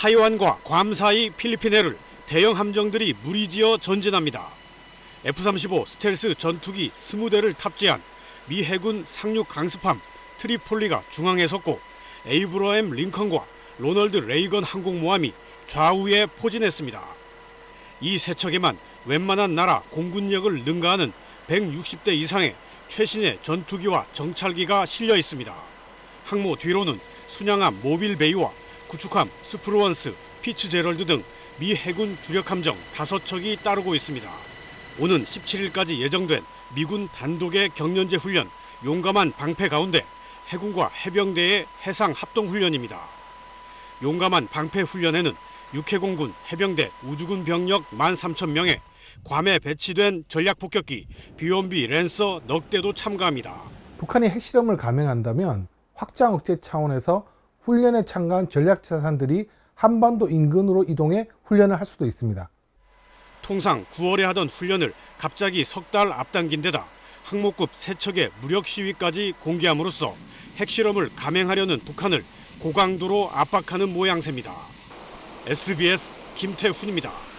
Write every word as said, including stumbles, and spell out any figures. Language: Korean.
타이완과 괌 사이 필리핀해를 대형 함정들이 무리지어 전진합니다. 에프 삼십오 스텔스 전투기 이십 대를 탑재한 미 해군 상륙 강습함 트리폴리가 중앙에 섰고 에이브러햄 링컨과 로널드 레이건 항공모함이 좌우에 포진했습니다. 이 세 척에만 웬만한 나라 공군력을 능가하는 백육십 대 이상의 최신의 전투기와 정찰기가 실려 있습니다. 항모 뒤로는 순양함 모빌베이와 구축함 스프루언스, 피츠제럴드 등 미 해군 주력 함정 다섯 척이 따르고 있습니다. 오는 십칠 일까지 예정된 미군 단독의 경련제 훈련 용감한 방패 가운데 해군과 해병대의 해상 합동 훈련입니다. 용감한 방패 훈련에는 육해공군, 해병대, 우주군 병력 만 삼천 명에 괌에 배치된 전략폭격기 비원비 랜서 넉 대도 참가합니다. 북한이 핵실험을 감행한다면 확장 억제 차원에서 훈련에 참가한 전략자산들이 한반도 인근으로 이동해 훈련을 할 수도 있습니다. 통상 구월에 하던 훈련을 갑자기 석 달 앞당긴 데다 항모급 세 척의 무력 시위까지 공개함으로써 핵실험을 감행하려는 북한을 고강도로 압박하는 모양새입니다. 에스비에스 김태훈입니다.